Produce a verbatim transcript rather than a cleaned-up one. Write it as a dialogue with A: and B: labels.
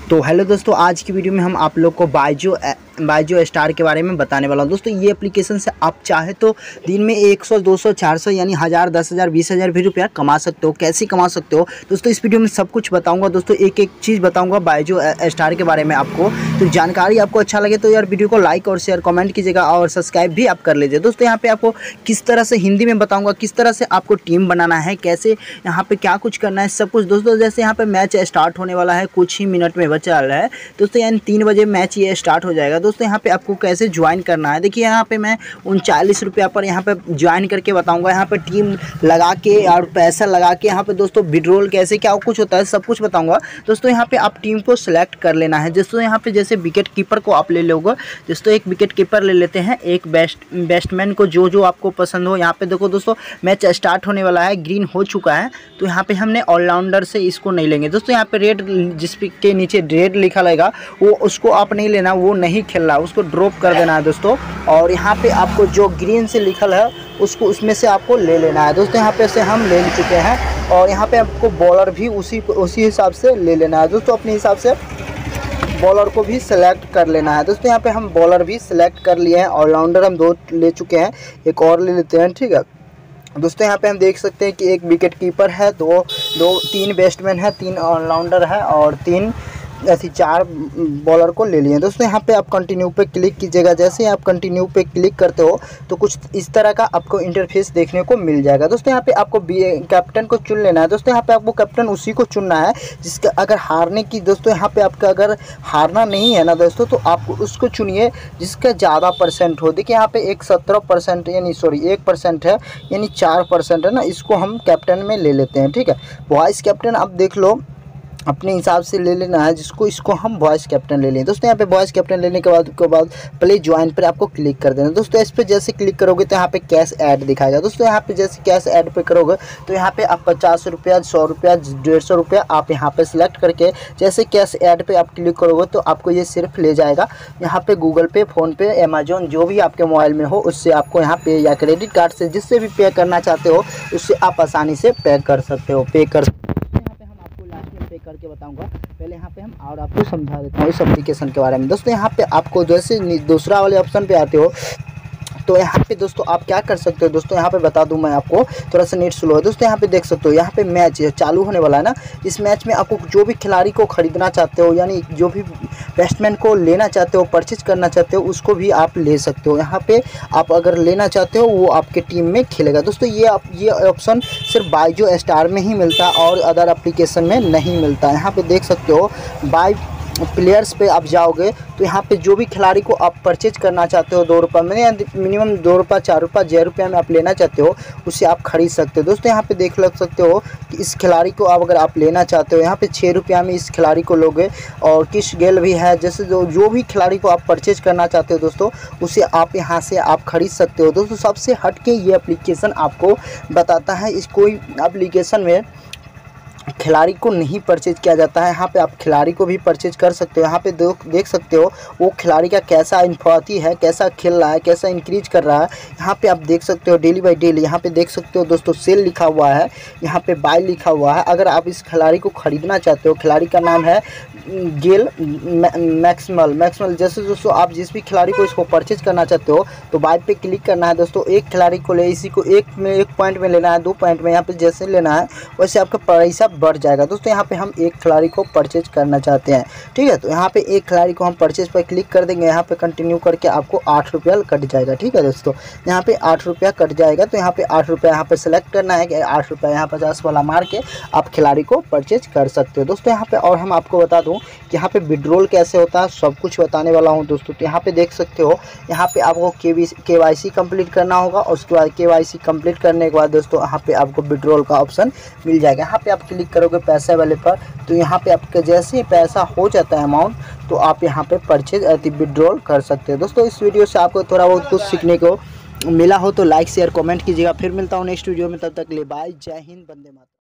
A: तो हेलो दोस्तों, आज की वीडियो में हम आप लोग को बायजो बायजो स्टार के बारे में बताने वाला हूं। दोस्तों ये एप्लीकेशन से आप चाहे तो दिन में सौ, दो सौ, चार सौ यानी हज़ार, दस हज़ार, बीस हज़ार भी रुपया कमा सकते हो। कैसे कमा सकते हो दोस्तों, इस वीडियो में सब कुछ बताऊंगा। दोस्तों एक एक चीज़ बताऊंगा बायजो स्टार के बारे में आपको। तो जानकारी आपको अच्छा लगे तो यार वीडियो को लाइक और शेयर कमेंट कीजिएगा और सब्सक्राइब भी आप कर लीजिए। दोस्तों यहाँ पे आपको किस तरह से हिंदी में बताऊँगा, किस तरह से आपको टीम बनाना है, कैसे यहाँ पर क्या कुछ करना है, सब कुछ। दोस्तों जैसे यहाँ पर मैच स्टार्ट होने वाला है, कुछ ही मिनट में बचा रहा है दोस्तों, यानी तीन बजे मैच ये स्टार्ट हो जाएगा। दोस्तों यहाँ पे आपको कैसे ज्वाइन करना है, देखिए यहाँ पे मैं उनचालीस रुपया पर यहाँ पे ज्वाइन करके बताऊंगा। यहाँ पे टीम लगा के और पैसा लगा के यहाँ पे दोस्तों विड्रॉल कैसे क्या कुछ होता है सब कुछ बताऊंगा। दोस्तों यहाँ पे आप टीम को सिलेक्ट कर लेना है। दोस्तों यहाँ पे जैसे विकेट कीपर को आप ले लोगे, दोस्तों एक विकेट कीपर ले लेते हैं, एक बेस्ट बैट्समैन को जो जो आपको पसंद हो। यहाँ पे देखो दोस्तों मैच स्टार्ट होने वाला है, ग्रीन हो चुका है, तो यहाँ पे हमने ऑलराउंडर से इसको नहीं लेंगे। दोस्तों यहाँ पे रेड जिसके नीचे रेड लिखा रहेगा वो उसको आप नहीं लेना, वो नहीं खेलना, उसको ड्रॉप कर देना है दोस्तों। और यहाँ पे आपको जो ग्रीन से लिखल है उसको उसमें से आपको ले लेना है। दोस्तों यहाँ पे से हम ले चुके हैं और यहाँ पे आपको बॉलर भी उसी उसी हिसाब से ले लेना है। दोस्तों अपने हिसाब से बॉलर को भी सिलेक्ट कर लेना है। दोस्तों यहाँ पे हम बॉलर भी सिलेक्ट कर लिए हैं, ऑलराउंडर हम दो ले चुके हैं, एक और ले लेते हैं, ठीक है। दोस्तों यहाँ पे हम देख सकते हैं कि एक विकेट कीपर है, दो दो तीन बैट्समैन है, तीन ऑलराउंडर है और तीन ऐसी चार बॉलर को ले लिए। दोस्तों यहाँ पे आप कंटिन्यू पे क्लिक कीजिएगा। जैसे आप कंटिन्यू पे क्लिक करते हो तो कुछ इस तरह का आपको इंटरफेस देखने को मिल जाएगा। दोस्तों यहाँ पे आपको कैप्टन को चुन लेना है। दोस्तों यहाँ पे आपको कैप्टन उसी को चुनना है जिसका अगर हारने की, दोस्तों यहाँ पे आपका अगर हारना नहीं है ना दोस्तों, तो आप उसको चुनिए जिसका ज़्यादा परसेंट हो। देखिए यहाँ पे एक सत्रह परसेंट यानी सॉरी एक परसेंट है, यानी चार परसेंट है ना, इसको हम कैप्टन में ले लेते हैं, ठीक है। वाइस कैप्टन आप देख लो अपने हिसाब से ले लेना है, जिसको इसको हम वॉइस कैप्टन ले लें। दोस्तों यहाँ पे वॉइस कैप्टन लेने के बाद के बाद प्ले ज्वाइन पर आपको क्लिक कर देना। दोस्तों इस पर जैसे क्लिक करोगे तो यहाँ पे कैश ऐड दिखाएगा। दोस्तों यहाँ पे जैसे कैश ऐड पे करोगे तो यहाँ पे आप पचास रुपया, सौ रुपया, डेढ़ सौ रुपया आप यहाँ पे सिलेक्ट करके जैसे कैश ऐड पे आप क्लिक करोगे तो आपको ये सिर्फ ले जाएगा यहाँ पे गूगल पे, फ़ोन पे, अमेजोन जो भी आपके मोबाइल में हो उससे आपको यहाँ पे या क्रेडिट कार्ड से जिससे भी पे करना चाहते हो उससे आप आसानी से पे कर सकते हो पे कर करके बताऊंगा। पहले यहाँ पे हम और आपको समझा देता हूँ इस एप्लीकेशन के बारे में। दोस्तों यहाँ पे आपको जैसे दूसरा वाले ऑप्शन पे आते हो तो यहाँ पे दोस्तों आप क्या कर सकते हो। दोस्तों यहाँ पे बता दूं मैं आपको, थोड़ा सा नेट स्लो है। दोस्तों यहाँ पे देख सकते हो, यहाँ पे मैच चालू होने वाला है ना। इस मैच में आपको जो भी खिलाड़ी को खरीदना चाहते हो, यानी जो भी बैट्समैन को लेना चाहते हो, परचेज करना चाहते हो, उसको भी आप ले सकते हो। यहाँ पे आप अगर लेना चाहते हो वो आपके टीम में खेलेगा। दोस्तों ये आप ये ऑप्शन सिर्फ बायजो स्टार में ही मिलता है और अदर एप्लीकेशन में नहीं मिलता। यहाँ पे देख सकते हो बाय प्लेयर्स पे आप जाओगे तो यहाँ पे जो भी खिलाड़ी को आप परचेज करना चाहते हो दो रुपये में, मिनिमम दो रुपये, चार रुपये, छः रुपये में आप लेना चाहते हो उसे आप खरीद सकते हो। दोस्तों यहाँ पे देख लग सकते हो कि इस खिलाड़ी को आप अगर आप लेना चाहते हो यहाँ पे छः रुपया में इस खिलाड़ी को लोगे। और किस गेल भी है, जैसे जो जो भी खिलाड़ी को आप परचेज करना चाहते हो दोस्तों उसे आप यहाँ से आप खरीद सकते हो। दोस्तों सबसे हट के ये एप्लीकेशन आपको बताता है, इस कोई एप्लीकेशन में खिलाड़ी को नहीं परचेज किया जाता है। यहाँ पे आप खिलाड़ी को भी परचेज कर सकते हो। यहाँ पे देख सकते हो वो खिलाड़ी का कैसा इन्फॉर्टी है, कैसा खेल रहा है, कैसा इंक्रीज कर रहा है। यहाँ पे आप देख सकते हो डेली बाय डेली। यहाँ पे देख सकते हो दोस्तों सेल लिखा हुआ है, यहाँ पे बाय लिखा हुआ है। अगर आप इस खिलाड़ी को खरीदना चाहते हो, खिलाड़ी का नाम है गेल मैक्सवेल मैक्सवेल जैसे दोस्तों आप जिस भी खिलाड़ी को इसको परचेज करना चाहते हो तो बाय पे क्लिक करना है। दोस्तों एक खिलाड़ी को ले, इसी को एक में एक पॉइंट में लेना है, दो पॉइंट में यहाँ पे जैसे लेना है वैसे आपका पैसा बढ़ जाएगा। दोस्तों यहाँ पे हम एक खिलाड़ी को परचेज करना चाहते हैं, ठीक है। तो यहाँ पे एक खिलाड़ी को हम परचेज पर क्लिक कर देंगे। यहाँ पे कंटिन्यू करके आपको आठ रुपया कट जाएगा, ठीक है दोस्तों। यहाँ पे आठ रुपया कट जाएगा तो यहाँ पे आठ रुपया यहाँ पे सेलेक्ट करना है कि आठ रुपया यहाँ पचास वाला मार के आप खिलाड़ी को परचेज कर सकते हो। दोस्तों यहाँ पे और हम आपको बता दूँ कि यहाँ पे विड्रॉल कैसे होता है सब कुछ बताने वाला हूँ दोस्तों। तो यहाँ पे देख सकते हो, यहाँ पे आपको के वाई सी कंप्लीट करना होगा और उसके बाद के वाई सी कंप्लीट करने के बाद दोस्तों यहाँ पे आपको विड्रॉल का ऑप्शन मिल जाएगा। यहाँ पे आप क्लिक करोगे पैसे वाले पर तो यहाँ पे आपका जैसे ही पैसा हो जाता है अमाउंट तो आप यहाँ पे परचेज अति विड्रॉल कर सकते हैं। दोस्तों इस वीडियो से आपको थोड़ा बहुत कुछ सीखने को मिला हो तो लाइक शेयर कमेंट कीजिएगा। फिर मिलता हूँ नेक्स्ट वीडियो में, तब तक के लिए बाय, जय हिंद, वंदे मातरम।